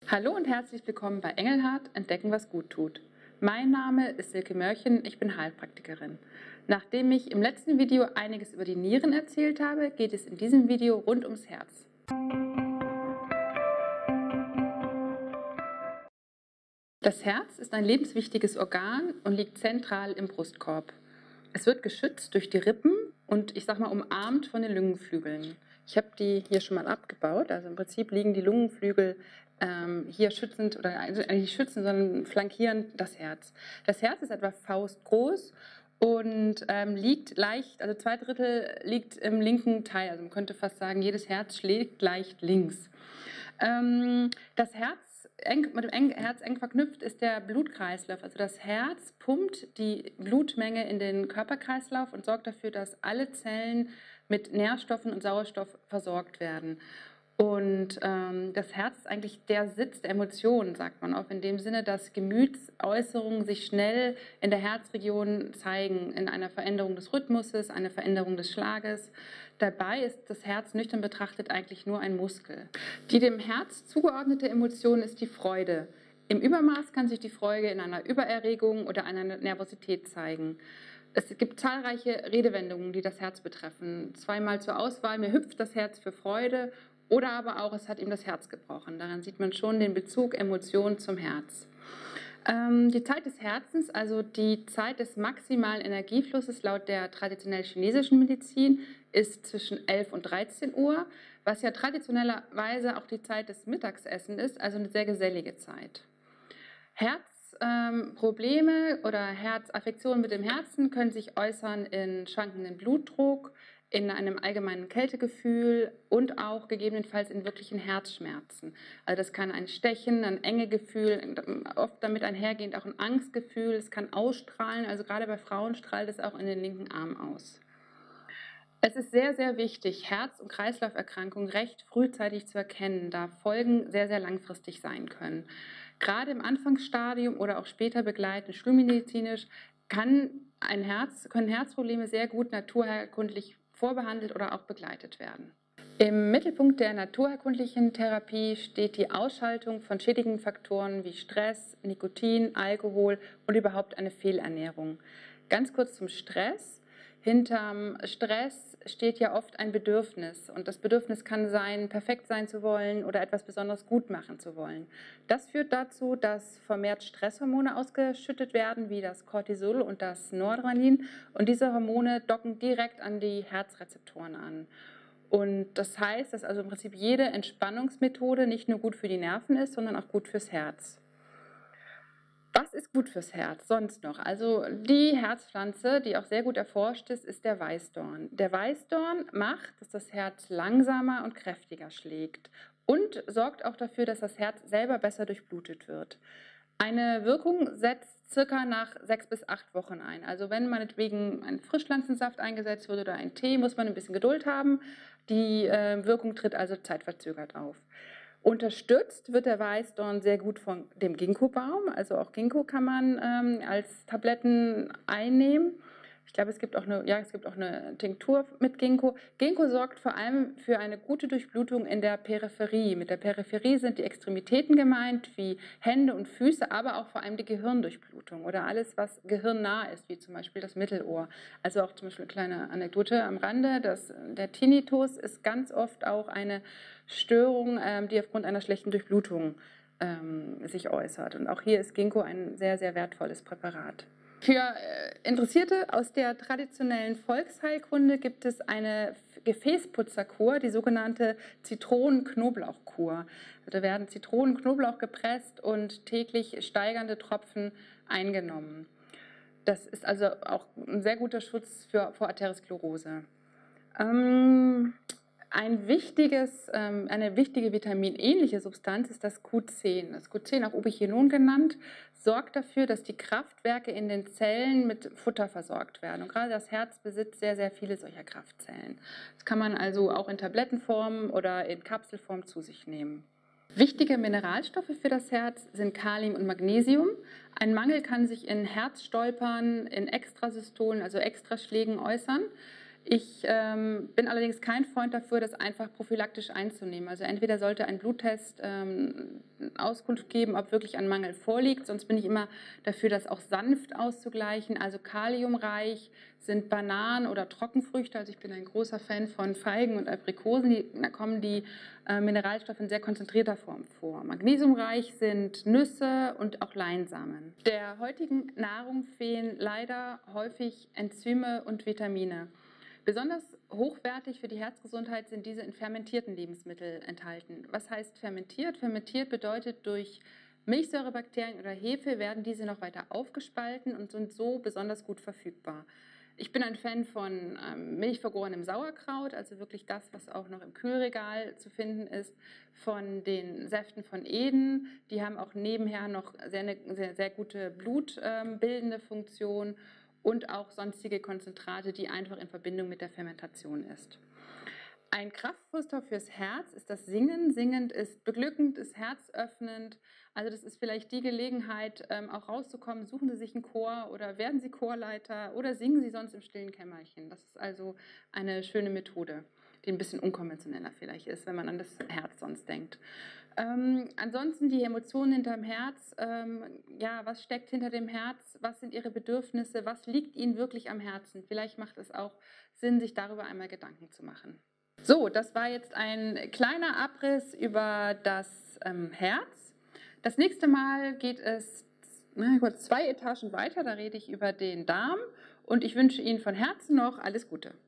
Hallo und herzlich willkommen bei Engelhardt Entdecken, was gut tut. Mein Name ist Silke Mörchen, ich bin Heilpraktikerin. Nachdem ich im letzten Video einiges über die Nieren erzählt habe, geht es in diesem Video rund ums Herz. Das Herz ist ein lebenswichtiges Organ und liegt zentral im Brustkorb. Es wird geschützt durch die Rippen und ich sag mal umarmt von den Lungenflügeln. Ich habe die hier schon mal abgebaut, also im Prinzip liegen die Lungenflügel hier schützend, oder eigentlich nicht schützend, sondern flankierend das Herz. Das Herz ist etwa faustgroß und liegt leicht, also 2/3 liegt im linken Teil, also man könnte fast sagen, jedes Herz schlägt leicht links. Das Herz, mit dem Herz eng verknüpft ist der Blutkreislauf. Also das Herz pumpt die Blutmenge in den Körperkreislauf und sorgt dafür, dass alle Zellen mit Nährstoffen und Sauerstoff versorgt werden. Und das Herz ist eigentlich der Sitz der Emotionen, sagt man auch, in dem Sinne, dass Gemütsäußerungen sich schnell in der Herzregion zeigen, in einer Veränderung des Rhythmuses, einer Veränderung des Schlages. Dabei ist das Herz nüchtern betrachtet eigentlich nur ein Muskel. Die dem Herz zugeordnete Emotion ist die Freude. Im Übermaß kann sich die Freude in einer Übererregung oder einer Nervosität zeigen. Es gibt zahlreiche Redewendungen, die das Herz betreffen. Zweimal zur Auswahl: mir hüpft das Herz für Freude, oder aber auch, es hat ihm das Herz gebrochen. Daran sieht man schon den Bezug Emotion zum Herz. Die Zeit des Herzens, also die Zeit des maximalen Energieflusses laut der traditionell chinesischen Medizin, ist zwischen 11 und 13 Uhr, was ja traditionellerweise auch die Zeit des Mittagsessen ist, also eine sehr gesellige Zeit. Herzprobleme oder Herzaffektionen mit dem Herzen können sich äußern in schwankenden Blutdruck, in einem allgemeinen Kältegefühl und auch gegebenenfalls in wirklichen Herzschmerzen. Also das kann ein Stechen, ein Engegefühl, oft damit einhergehend auch ein Angstgefühl, es kann ausstrahlen, also gerade bei Frauen strahlt es auch in den linken Arm aus. Es ist sehr, sehr wichtig, Herz- und Kreislauferkrankungen recht frühzeitig zu erkennen, da Folgen sehr, sehr langfristig sein können. Gerade im Anfangsstadium oder auch später begleitend schulmedizinisch können Herzprobleme sehr gut naturherkundlich vorbehandelt oder auch begleitet werden. Im Mittelpunkt der naturherkundlichen Therapie steht die Ausschaltung von schädigenden Faktoren wie Stress, Nikotin, Alkohol und überhaupt eine Fehlernährung. Ganz kurz zum Stress. Hinterm Stress steht ja oft ein Bedürfnis und das Bedürfnis kann sein, perfekt sein zu wollen oder etwas besonders gut machen zu wollen. Das führt dazu, dass vermehrt Stresshormone ausgeschüttet werden, wie das Cortisol und das Noradrenalin, und diese Hormone docken direkt an die Herzrezeptoren an. Und das heißt, dass also im Prinzip jede Entspannungsmethode nicht nur gut für die Nerven ist, sondern auch gut fürs Herz. Was ist gut fürs Herz sonst noch? Also die Herzpflanze, die auch sehr gut erforscht ist der Weißdorn. Der Weißdorn macht, dass das Herz langsamer und kräftiger schlägt und sorgt auch dafür, dass das Herz selber besser durchblutet wird. Eine Wirkung setzt circa nach 6 bis 8 Wochen ein. Also wenn meinetwegen ein Frischpflanzensaft eingesetzt wird oder ein Tee, muss man ein bisschen Geduld haben. Die Wirkung tritt also zeitverzögert auf. Unterstützt wird der Weißdorn sehr gut von dem Ginkgo-Baum, also auch Ginkgo kann man als Tabletten einnehmen. Ich glaube, es gibt auch eine Tinktur mit Ginkgo. Ginkgo sorgt vor allem für eine gute Durchblutung in der Peripherie. Mit der Peripherie sind die Extremitäten gemeint, wie Hände und Füße, aber auch vor allem die Gehirndurchblutung oder alles, was gehirnnah ist, wie zum Beispiel das Mittelohr. Also auch zum Beispiel eine kleine Anekdote am Rande, der Tinnitus ist ganz oft auch eine Störung, die aufgrund einer schlechten Durchblutung sich äußert. Und auch hier ist Ginkgo ein sehr, sehr wertvolles Präparat. Für Interessierte aus der traditionellen Volksheilkunde gibt es eine Gefäßputzerkur, die sogenannte Zitronen-Knoblauch-Kur. Da werden Zitronen, Knoblauch gepresst und täglich steigernde Tropfen eingenommen. Das ist also auch ein sehr guter Schutz vor Arteriosklerose. Eine wichtige vitaminähnliche Substanz ist das Q10. Das Q10, auch Ubiquinon genannt, sorgt dafür, dass die Kraftwerke in den Zellen mit Futter versorgt werden. Und gerade das Herz besitzt sehr, sehr viele solcher Kraftzellen. Das kann man also auch in Tablettenform oder in Kapselform zu sich nehmen. Wichtige Mineralstoffe für das Herz sind Kalium und Magnesium. Ein Mangel kann sich in Herzstolpern, in Extrasystolen, also Extraschlägen äußern. Ich bin allerdings kein Freund dafür, das einfach prophylaktisch einzunehmen. Also entweder sollte ein Bluttest Auskunft geben, ob wirklich ein Mangel vorliegt, sonst bin ich immer dafür, das auch sanft auszugleichen. Also kaliumreich sind Bananen oder Trockenfrüchte. Also ich bin ein großer Fan von Feigen und Aprikosen. Da kommen die Mineralstoffe in sehr konzentrierter Form vor. Magnesiumreich sind Nüsse und auch Leinsamen. Der heutigen Nahrung fehlen leider häufig Enzyme und Vitamine. Besonders hochwertig für die Herzgesundheit sind diese in fermentierten Lebensmitteln enthalten. Was heißt fermentiert? Fermentiert bedeutet, durch Milchsäurebakterien oder Hefe werden diese noch weiter aufgespalten und sind so besonders gut verfügbar. Ich bin ein Fan von milchvergorenem Sauerkraut, also wirklich das, was auch noch im Kühlregal zu finden ist, von den Säften von Eden. Die haben auch nebenher noch sehr gute blutbildende Funktion und auch sonstige Konzentrate, die einfach in Verbindung mit der Fermentation ist. Ein Kraftfutter fürs Herz ist das Singen. Singend ist beglückend, ist herzöffnend. Also das ist vielleicht die Gelegenheit, auch rauszukommen. Suchen Sie sich einen Chor oder werden Sie Chorleiter oder singen Sie sonst im stillen Kämmerchen. Das ist also eine schöne Methode, die ein bisschen unkonventioneller vielleicht ist, wenn man an das Herz sonst denkt. Ansonsten die Emotionen hinterm Herz, ja, was steckt hinter dem Herz, was sind Ihre Bedürfnisse, was liegt Ihnen wirklich am Herzen? Vielleicht macht es auch Sinn, sich darüber einmal Gedanken zu machen. So, das war jetzt ein kleiner Abriss über das Herz. Das nächste Mal geht es 2 Etagen weiter, da rede ich über den Darm und ich wünsche Ihnen von Herzen noch alles Gute.